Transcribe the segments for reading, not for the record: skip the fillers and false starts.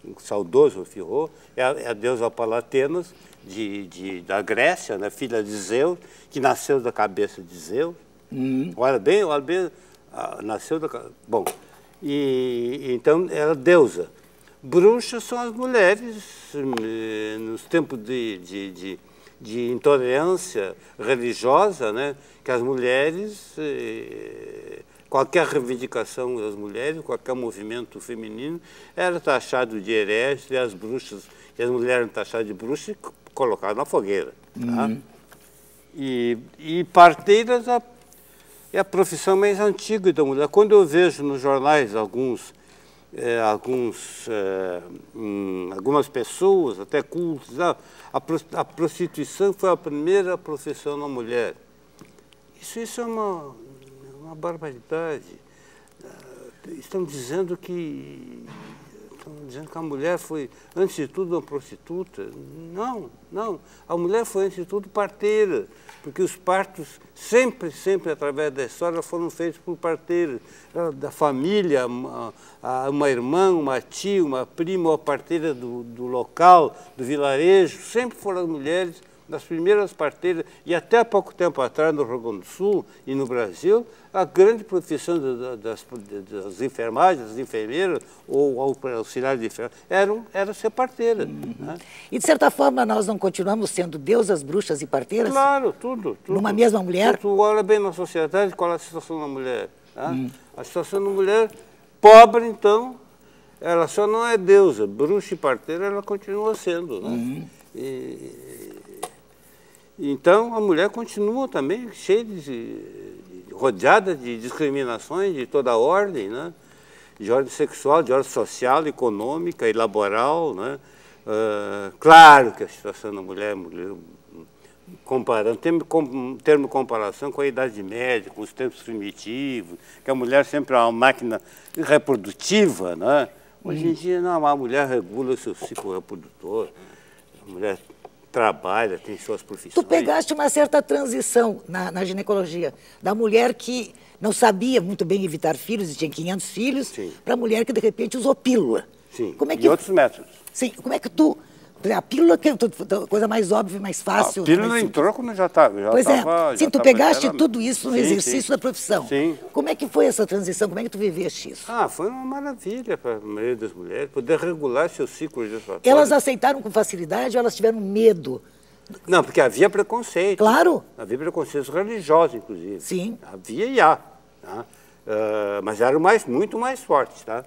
o saudoso Firro, é a deusa Palatenos da Grécia, né, filha de Zeus, que nasceu da cabeça de Zeus. Olha bem, nasceu da... Bom, então era deusa. Bruxas são as mulheres, nos tempos de intolerância religiosa, né, que as mulheres, qualquer reivindicação das mulheres, qualquer movimento feminino, era taxado de herege, e as bruxas, e as mulheres eram taxadas de bruxas e colocadas na fogueira. Tá? E parteiras é a profissão mais antiga da mulher. Quando eu vejo nos jornais algumas pessoas, até cultos, a prostituição foi a primeira profissão da mulher. Isso é uma barbaridade. Estão dizendo que a mulher foi, antes de tudo, uma prostituta. Não, não. A mulher foi, antes de tudo, parteira, porque os partos, sempre, através da história, foram feitos por parteiras. Da família, uma irmã, uma tia, uma prima, uma parteira do local, do vilarejo, sempre foram as mulheres das primeiras parteiras, e até pouco tempo atrás, no Rio Grande do Sul e no Brasil, a grande profissão das enfermagens, das enfermeiras ou auxiliares de enfermagem era ser parteira. Né? E, de certa forma, nós não continuamos sendo deusas, bruxas e parteiras? Claro, tudo. Numa mesma mulher? Tu olha bem na sociedade, qual é a situação da mulher. Tá? A situação da mulher pobre, então, ela só não é deusa, bruxa e parteira, ela continua sendo. Né? Então, a mulher continua também cheia rodeada de discriminações de toda a ordem, né? De ordem sexual, de ordem social, econômica e laboral. Né? Claro que a situação da mulher comparando, termo de comparação com a Idade Média, com os tempos primitivos, que a mulher sempre é uma máquina reprodutiva. Né? Hoje em dia, não, a mulher regula o seu ciclo reprodutor, a mulher trabalha, tem suas profissões. Tu pegaste uma certa transição na ginecologia, da mulher que não sabia muito bem evitar filhos e tinha 500 filhos, para a mulher que de repente usou pílula. Sim, como é que, e outros métodos. Sim, como é que tu... A pílula que é a coisa mais óbvia, mais fácil. A pílula entrou quando já estava. Pois é, sim, tu pegaste tudo isso no exercício da profissão. Sim. Como é que foi essa transição? Como é que tu viveste isso? Foi uma maravilha para a maioria das mulheres, poder regular seus ciclos gestatórios. Elas aceitaram com facilidade ou elas tiveram medo? Não, porque havia preconceito. Claro. Havia preconceitos religiosos, inclusive. Sim. Havia e há. Tá? Mas eram muito mais fortes. Tá?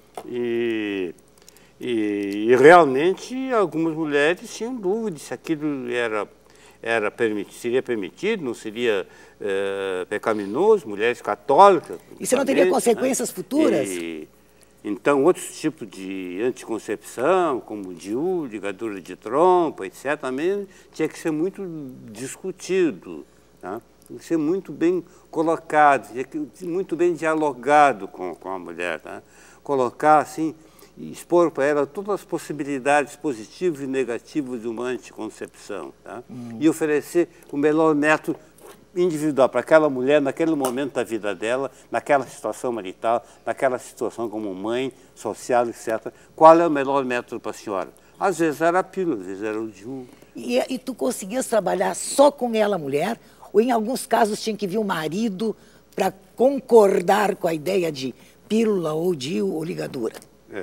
E realmente algumas mulheres tinham dúvidas se aquilo seria permitido, não seria pecaminoso, mulheres católicas. E você não teria consequências futuras? Então, outros tipos de anticoncepção, como DIU, ligadura de trompa, etc., também tinha que ser muito discutido, tá? Tinha que ser muito bem colocado, muito bem dialogado com a mulher. Tá? Colocar assim, expor para ela todas as possibilidades positivas e negativas de uma anticoncepção. Tá? E oferecer o melhor método individual para aquela mulher, naquele momento da vida dela, naquela situação marital, naquela situação como mãe, social, etc. Qual é o melhor método para a senhora? Às vezes era a pílula, às vezes era o DIU. E tu conseguias trabalhar só com ela, mulher? Ou em alguns casos tinha que vir o marido para concordar com a ideia de pílula ou DIU ou ligadura?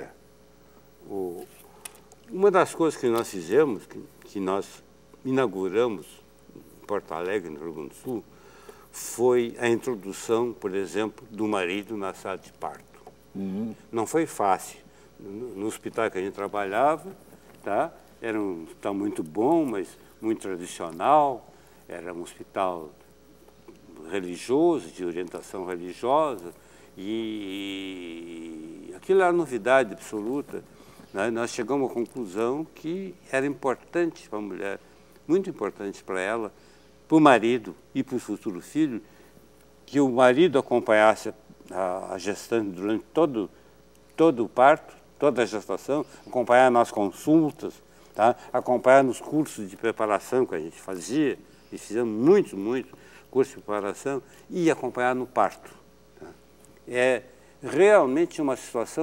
Uma das coisas que nós fizemos, que nós inauguramos em Porto Alegre, no Rio Grande do Sul, foi a introdução, por exemplo, do marido na sala de parto. Não foi fácil. No hospital que a gente trabalhava, tá? Era um hospital muito bom, mas muito tradicional, era um hospital religioso, de orientação religiosa, e aquilo era novidade absoluta. Nós chegamos à conclusão que era importante para a mulher, muito importante para ela, para o marido e para o futuro filho, que o marido acompanhasse a gestante durante todo o parto, toda a gestação, acompanhar nas consultas, tá? Acompanhar nos cursos de preparação que a gente fazia, e fizemos muito curso de preparação, e acompanhar no parto. Tá? É realmente uma situação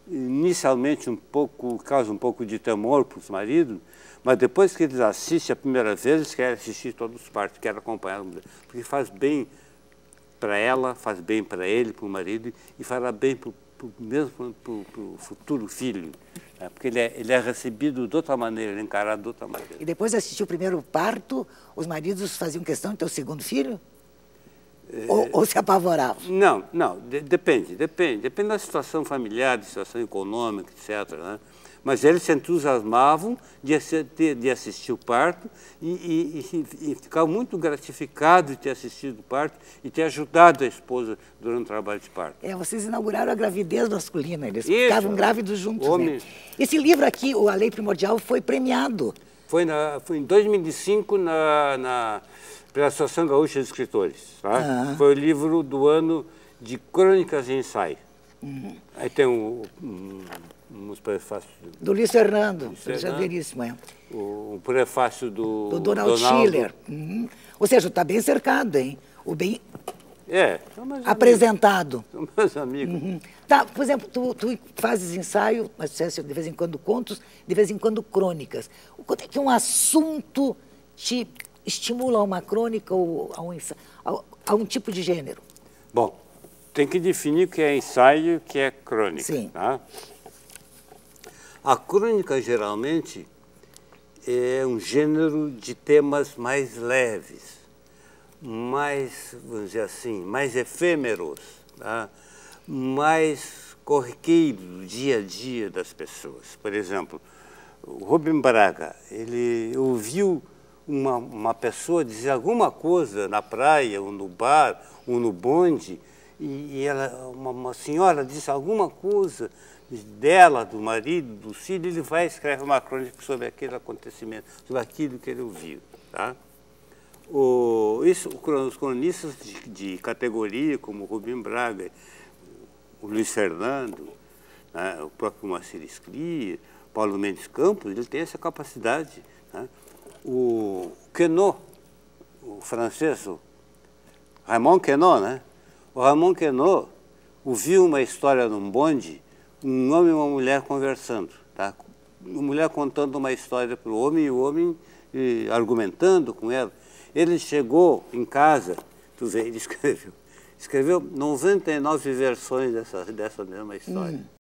inicialmente causa um pouco de temor para os maridos, mas depois que eles assistem a primeira vez, eles querem assistir todos os partos, querem acompanhar a mulher, porque faz bem para ela, faz bem para ele, para o marido, e fará bem mesmo para o futuro filho, né? Porque ele é recebido de outra maneira, ele é encarado de outra maneira. E depois de assistir o primeiro parto, os maridos faziam questão de ter o segundo filho? Ou se apavoravam? Não, depende da situação familiar, da situação econômica, etc., né? Mas eles se entusiasmavam de assistir o parto e ficavam muito gratificados de ter assistido o parto e ter ajudado a esposa durante o trabalho de parto. Vocês inauguraram a gravidez masculina, eles ficavam grávidos juntos, né? Esse livro aqui, A Lei Primordial, foi premiado. Foi em 2005 pela Associação Gaúcha de Escritores. Tá? Foi o livro do ano de crônicas e ensaio. Aí tem uns prefácios... Do Luiz Fernando, verdadeíssimo, é. O prefácio do Donald Schiller. Ou seja, está bem cercado, hein? São meus apresentado. Amigos. São meus amigos. Tá, por exemplo, tu fazes ensaio, mas de vez em quando contos, de vez em quando crônicas. Quando é que um assunto te estimula a uma crônica ou a um tipo de gênero? Bom, tem que definir o que é ensaio e o que é crônica. Sim. Tá? A crônica, geralmente, é um gênero de temas mais leves, mais, vamos dizer assim, mais efêmeros, tá? Mais corriqueiros do dia a dia das pessoas. Por exemplo, o Rubem Braga, ele ouviu uma pessoa dizer alguma coisa na praia, ou no bar, ou no bonde, e uma senhora disse alguma coisa dela, do marido, do filho, ele vai e escreve uma crônica sobre aquele acontecimento, sobre aquilo que ele ouviu. Tá? Os cronistas de categoria, como o Rubem Braga, o Luiz Fernando, né, o próprio Moacir Scliar, Paulo Mendes Campos, ele tem essa capacidade. Né? O Queneau, o francês, o Raymond Queneau, né? O Raymond Queneau ouviu uma história num bonde, um homem e uma mulher conversando, tá? Uma mulher contando uma história para o homem e o homem argumentando com ela. Ele chegou em casa, tu vê, ele escreveu 99 versões dessa mesma história.